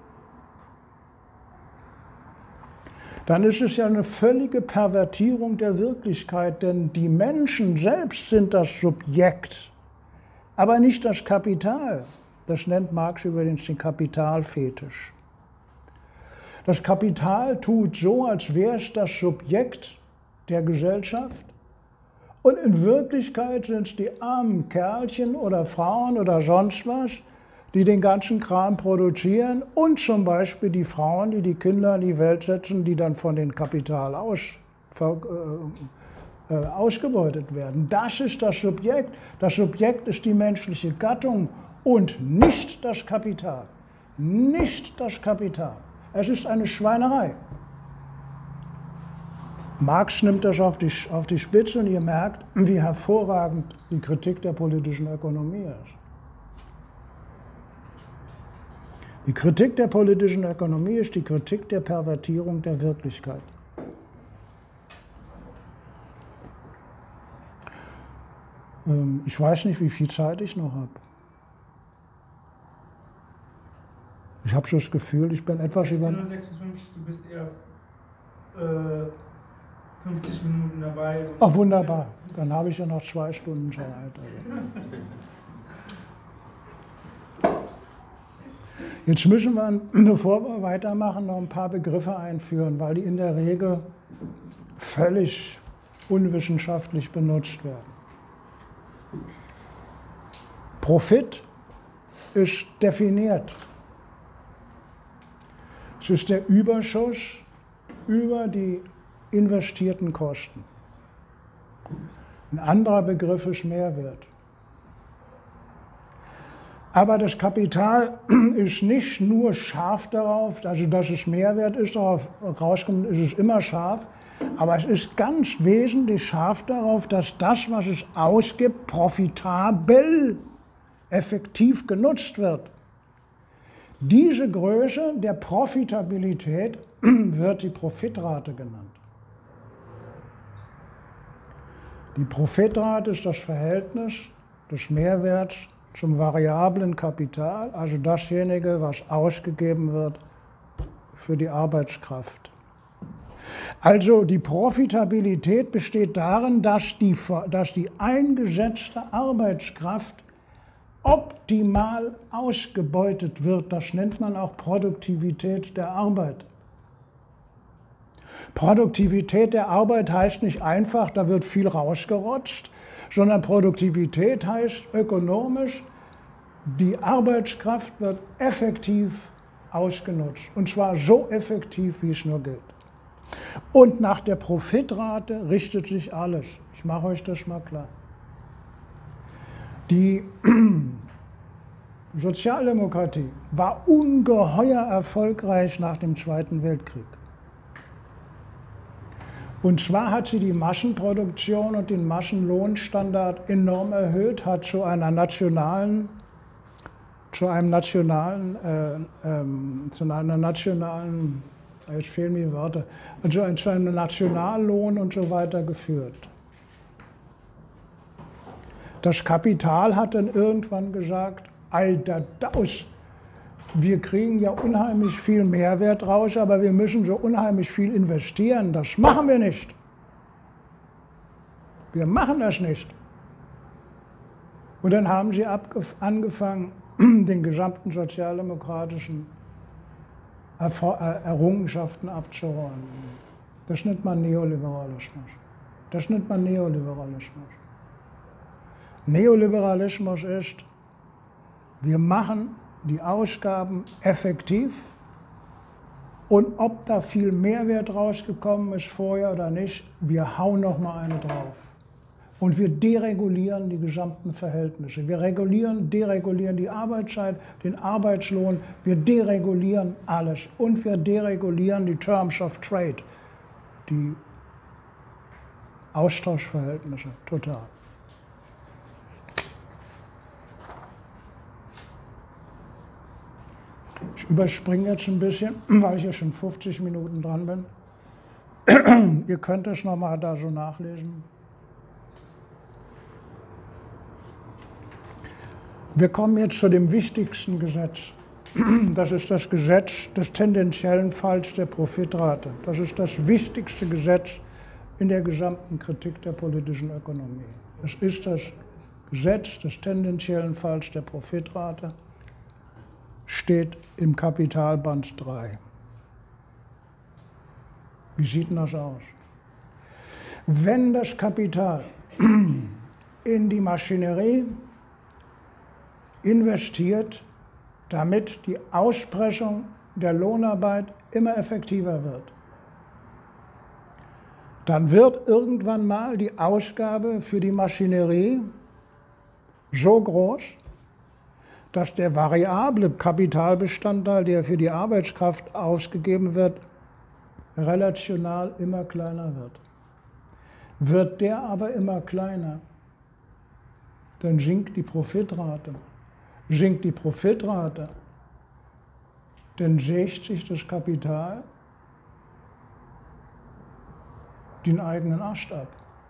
dann ist es ja eine völlige Pervertierung der Wirklichkeit, denn die Menschen selbst sind das Subjekt, aber nicht das Kapital. Das nennt Marx übrigens den Kapitalfetisch. Das Kapital tut so, als wäre es das Subjekt der Gesellschaft, und in Wirklichkeit sind es die armen Kerlchen oder Frauen oder sonst was, die den ganzen Kram produzieren, und zum Beispiel die Frauen, die die Kinder in die Welt setzen, die dann von dem Kapital aus, ver, äh, äh, ausgebeutet werden. Das ist das Subjekt. Das Subjekt ist die menschliche Gattung und nicht das Kapital. Nicht das Kapital. Es ist eine Schweinerei. Marx nimmt das auf die, auf die Spitze, und ihr merkt, wie hervorragend die Kritik der politischen Ökonomie ist. Die Kritik der politischen Ökonomie ist die Kritik der Pervertierung der Wirklichkeit. Ähm, ich weiß nicht, wie viel Zeit ich noch habe. Ich habe so das Gefühl, ich bin etwas über... sechzehn Uhr sechsundfünfzig, du bist erst äh, fünfzig Minuten dabei. Ach, wunderbar. Dann habe ich ja noch zwei Stunden Zeit. Also. Jetzt müssen wir, bevor wir weitermachen, noch ein paar Begriffe einführen, weil die in der Regel völlig unwissenschaftlich benutzt werden. Profit ist definiert. Es ist der Überschuss über die investierten Kosten. Ein anderer Begriff ist Mehrwert. Aber das Kapital ist nicht nur scharf darauf, also dass es Mehrwert ist, darauf rauskommt, ist es immer scharf, aber es ist ganz wesentlich scharf darauf, dass das, was es ausgibt, profitabel, effektiv genutzt wird. Diese Größe der Profitabilität wird die Profitrate genannt. Die Profitrate ist das Verhältnis des Mehrwerts zum variablen Kapital, also dasjenige, was ausgegeben wird für die Arbeitskraft. Also die Profitabilität besteht darin, dass die, dass die eingesetzte Arbeitskraft optimal ausgebeutet wird. Das nennt man auch Produktivität der Arbeit. Produktivität der Arbeit heißt nicht einfach, da wird viel rausgerotzt, sondern Produktivität heißt ökonomisch, die Arbeitskraft wird effektiv ausgenutzt. Und zwar so effektiv, wie es nur geht. Und nach der Profitrate richtet sich alles. Ich mache euch das mal klar. Die Sozialdemokratie war ungeheuer erfolgreich nach dem Zweiten Weltkrieg. Und zwar hat sie die Massenproduktion und den Massenlohnstandard enorm erhöht, hat zu einer nationalen, zu einem nationalen, äh, ähm, zu einer nationalen, jetzt fehlen mir die Worte, also zu einem Nationallohn und so weiter geführt. Das Kapital hat dann irgendwann gesagt, alter Daus, wir kriegen ja unheimlich viel Mehrwert raus, aber wir müssen so unheimlich viel investieren. Das machen wir nicht. Wir machen das nicht. Und dann haben sie angefangen, den gesamten sozialdemokratischen Errungenschaften abzuräumen. Das nennt man Neoliberalismus. Das nennt man Neoliberalismus. Neoliberalismus ist, wir machen die Ausgaben effektiv, und ob da viel Mehrwert rausgekommen ist vorher oder nicht, wir hauen noch mal eine drauf. Und wir deregulieren die gesamten Verhältnisse. Wir regulieren, deregulieren die Arbeitszeit, den Arbeitslohn, wir deregulieren alles. Und wir deregulieren die Terms of Trade, die Austauschverhältnisse, total. Ich überspringe jetzt ein bisschen, weil ich ja schon fünfzig Minuten dran bin. Ihr könnt es nochmal da so nachlesen. Wir kommen jetzt zu dem wichtigsten Gesetz. Das ist das Gesetz des tendenziellen Falls der Profitrate. Das ist das wichtigste Gesetz in der gesamten Kritik der politischen Ökonomie. Es ist das Gesetz des tendenziellen Falls der Profitrate, steht im Kapitalband drei. Wie sieht denn das aus? Wenn das Kapital in die Maschinerie investiert, damit die Auspressung der Lohnarbeit immer effektiver wird, dann wird irgendwann mal die Ausgabe für die Maschinerie so groß, dass der variable Kapitalbestandteil, der für die Arbeitskraft ausgegeben wird, relational immer kleiner wird. Wird der aber immer kleiner, dann sinkt die Profitrate. Sinkt die Profitrate, dann sägt sich das Kapital den eigenen Ast ab.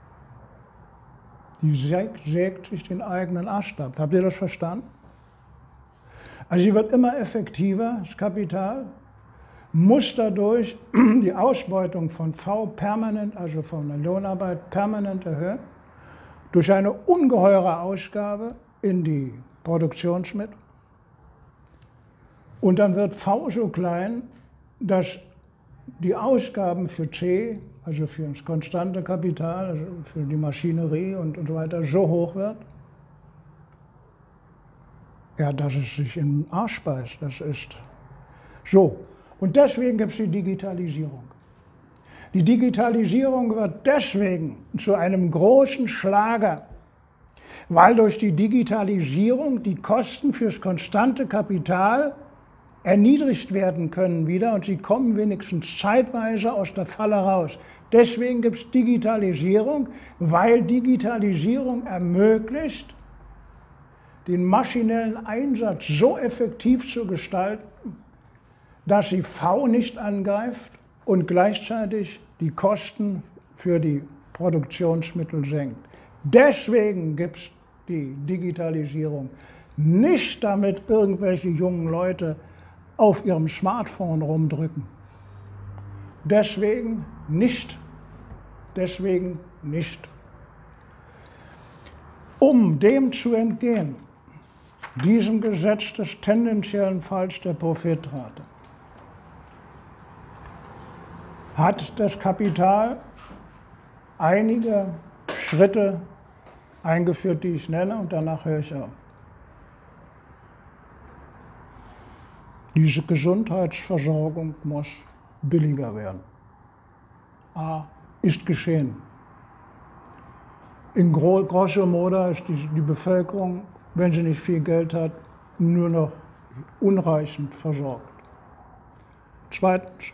Die sägt, sägt sich den eigenen Ast ab. Habt ihr das verstanden? Also sie wird immer effektiver, das Kapital, muss dadurch die Ausbeutung von V permanent, also von der Lohnarbeit permanent erhöhen, durch eine ungeheure Ausgabe in die Produktionsmittel. Und dann wird V so klein, dass die Ausgaben für C, also für das konstante Kapital, also für die Maschinerie und, und so weiter, so hoch wird, ja, dass es sich in den Arsch beißt. Das ist so. Und deswegen gibt es die Digitalisierung. Die Digitalisierung wird deswegen zu einem großen Schlager, weil durch die Digitalisierung die Kosten fürs konstante Kapital erniedrigt werden können wieder und sie kommen wenigstens zeitweise aus der Falle raus. Deswegen gibt es Digitalisierung, weil Digitalisierung ermöglicht, den maschinellen Einsatz so effektiv zu gestalten, dass sie V nicht angreift und gleichzeitig die Kosten für die Produktionsmittel senkt. Deswegen gibt es die Digitalisierung. Nicht damit irgendwelche jungen Leute auf ihrem Smartphone rumdrücken. Deswegen nicht. Deswegen nicht. Um dem zu entgehen, diesem Gesetz des tendenziellen Falls der Profitrate, hat das Kapital einige Schritte eingeführt, die ich nenne, und danach höre ich auf. Diese Gesundheitsversorgung muss billiger werden. A, ist geschehen. In grosso modo ist die, die Bevölkerung, wenn sie nicht viel Geld hat, nur noch unreichend versorgt. Zweitens,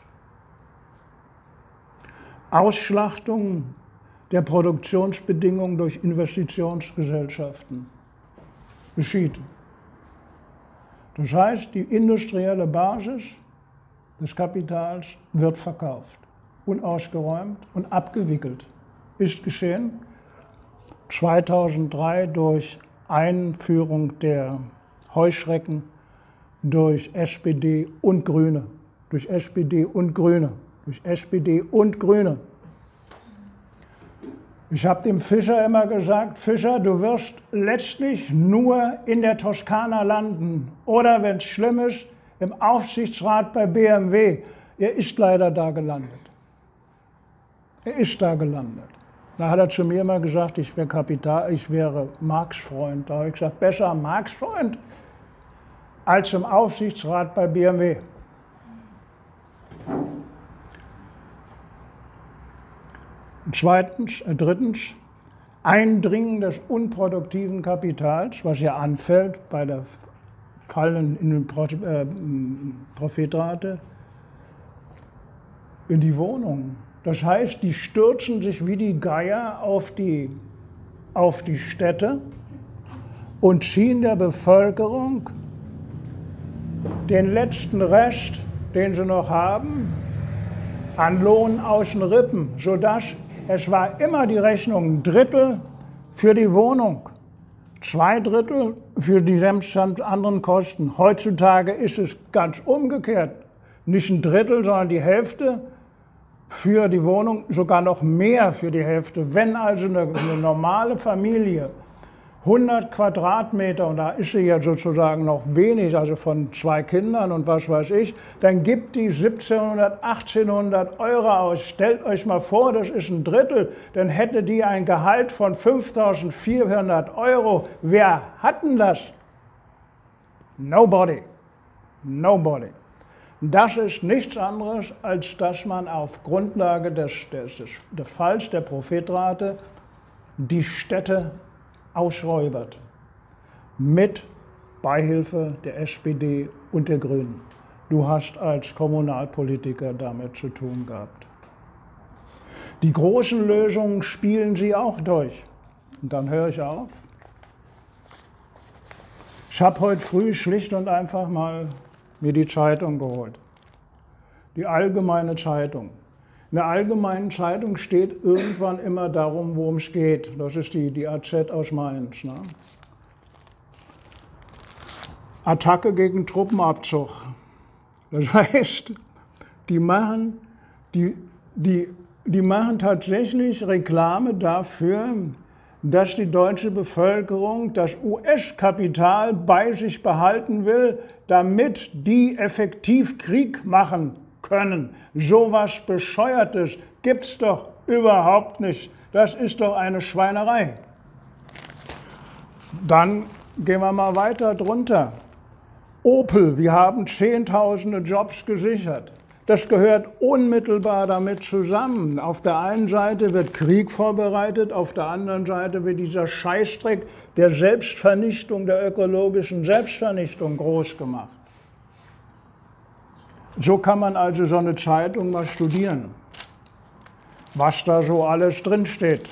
Ausschlachtung der Produktionsbedingungen durch Investitionsgesellschaften geschieht. Das heißt, die industrielle Basis des Kapitals wird verkauft und ausgeräumt und abgewickelt. Ist geschehen zweitausenddrei durch Einführung der Heuschrecken durch S P D und Grüne. Durch S P D und Grüne. Durch S P D und Grüne. Ich habe dem Fischer immer gesagt, Fischer, du wirst letztlich nur in der Toskana landen oder, wenn es schlimm ist, im Aufsichtsrat bei B M W. Er ist leider da gelandet. Er ist da gelandet. Da hat er zu mir immer gesagt, ich wäre Kapital, ich wäre Marx-Freund. Da habe ich gesagt, besser Marx-Freund als im Aufsichtsrat bei B M W. Zweitens, äh, drittens, Eindringen des unproduktiven Kapitals, was ja anfällt bei der fallenden äh, Profitrate, in die Wohnungen. Das heißt, die stürzen sich wie die Geier auf die, auf die Städte und ziehen der Bevölkerung den letzten Rest, den sie noch haben, an Lohn aus den Rippen, sodass es war immer die Rechnung ein Drittel für die Wohnung, Zwei Drittel für die sämtlichen anderen Kosten. Heutzutage ist es ganz umgekehrt. Nicht ein Drittel, sondern die Hälfte für die Wohnung, sogar noch mehr für die Hälfte. Wenn also eine, eine normale Familie hundert Quadratmeter, und da ist sie ja sozusagen noch wenig, also von zwei Kindern und was weiß ich, dann gibt die siebzehnhundert, achtzehnhundert Euro aus. Stellt euch mal vor, das ist ein Drittel, dann hätte die ein Gehalt von fünftausendvierhundert Euro. Wer hat denn das? Nobody. Nobody. Das ist nichts anderes, als dass man auf Grundlage des, des, des Falls der Profitrate die Städte ausräubert, mit Beihilfe der S P D und der Grünen. Du hast als Kommunalpolitiker damit zu tun gehabt. Die großen Lösungen spielen sie auch durch. Und dann höre ich auf. Ich habe heute früh schlicht und einfach mal mir die Zeitung geholt. Die Allgemeine Zeitung. In der Allgemeinen Zeitung steht irgendwann immer darum, worum es geht. Das ist die, die A Z aus Mainz. Ne? Attacke gegen Truppenabzug. Das heißt, die machen, die, die, die machen tatsächlich Reklame dafür, dass die deutsche Bevölkerung das U S-Kapital bei sich behalten will, damit die effektiv Krieg machen können. So was Bescheuertes gibt es doch überhaupt nicht. Das ist doch eine Schweinerei. Dann gehen wir mal weiter drunter. Opel, wir haben Zehntausende Jobs gesichert. Das gehört unmittelbar damit zusammen. Auf der einen Seite wird Krieg vorbereitet, auf der anderen Seite wird dieser Scheißdreck der Selbstvernichtung, der ökologischen Selbstvernichtung groß gemacht. So kann man also so eine Zeitung mal studieren, was da so alles drinsteht.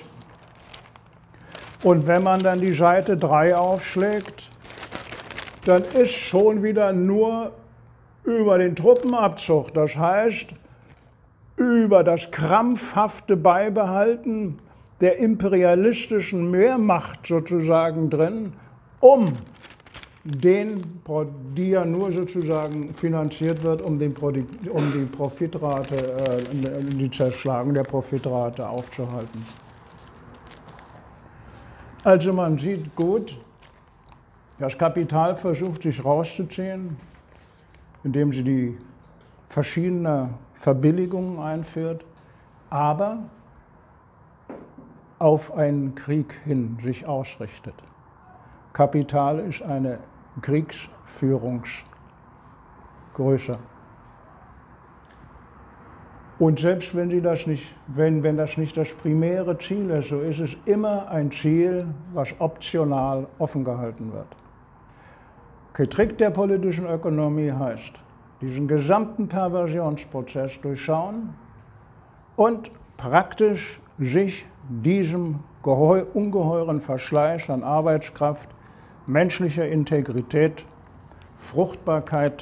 Und wenn man dann die Seite drei aufschlägt, dann ist schon wieder nur über den Truppenabzug, das heißt über das krampfhafte Beibehalten der imperialistischen Mehrmacht sozusagen drin, um den, die ja nur sozusagen finanziert wird, um, den, um die Profitrate, äh, die Zerschlagung der Profitrate aufzuhalten. Also man sieht gut, das Kapital versucht sich rauszuziehen, indem sie die verschiedenen Verbilligungen einführt, aber auf einen Krieg hin sich ausrichtet. Kapital ist eine Kriegsführungsgröße. Und selbst wenn, sie das nicht, wenn, wenn das nicht das primäre Ziel ist, so ist es immer ein Ziel, was optional offen gehalten wird. Kritik der politischen Ökonomie heißt, diesen gesamten Perversionsprozess durchschauen und praktisch sich diesem ungeheuren Verschleiß an Arbeitskraft, menschlicher Integrität, Fruchtbarkeit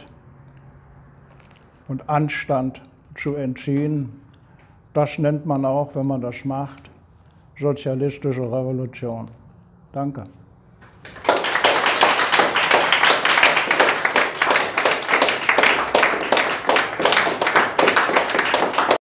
und Anstand zu entziehen. Das nennt man auch, wenn man das macht, sozialistische Revolution. Danke.